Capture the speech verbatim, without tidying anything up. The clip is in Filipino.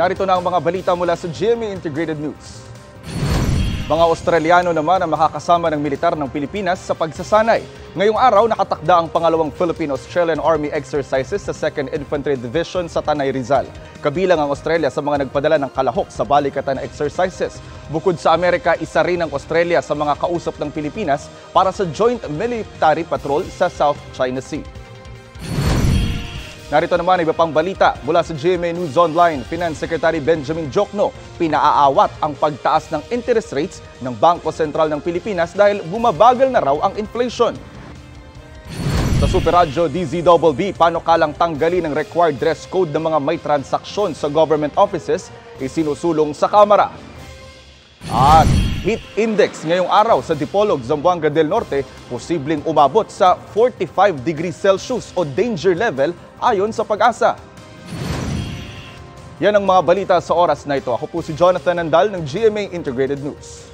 Narito na ang mga balita mula sa G M A Integrated News. Mga Australiano naman ang makakasama ng militar ng Pilipinas sa pagsasanay. Ngayong araw, nakatakda ang pangalawang Philippine-Australian Army exercises sa second Infantry Division sa Tanay Rizal. Kabilang ang Australia sa mga nagpadala ng kalahok sa balikatan na exercises. Bukod sa Amerika, isa rin ang Australia sa mga kausap ng Pilipinas para sa Joint Military Patrol sa South China Sea. Narito naman iba pang balita mula sa G M A News Online. Finance Secretary Benjamin Jokno, pinaaawat ang pagtaas ng interest rates ng Bangko Sentral ng Pilipinas dahil bumabagal na raw ang inflation. Sa Super Radyo D Z B B, panukalang tanggalin ang required dress code ng mga may transaksyon sa government offices, isinusulong sa Kamara. At heat index ngayong araw sa Dipolog, Zamboanga del Norte, posibleng umabot sa forty-five degrees Celsius o danger level ayon sa Pag-asa. Yan ang mga balita sa oras na ito. Ako po si Jonathan Nandal ng G M A Integrated News.